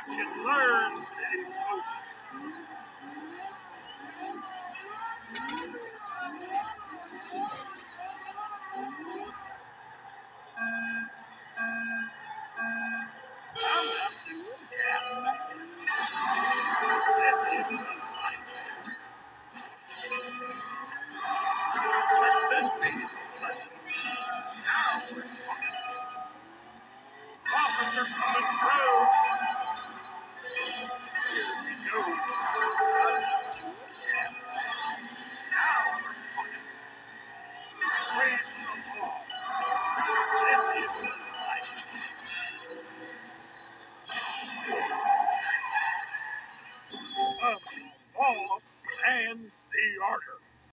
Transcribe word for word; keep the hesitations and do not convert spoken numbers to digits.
Watch and learn, city folk. I'm not doing that. This is the life. Let this be a lesson. Now we're talking. Officer coming through. Here we go. I'm not doing that. Now we're talking. Praise the law. This is the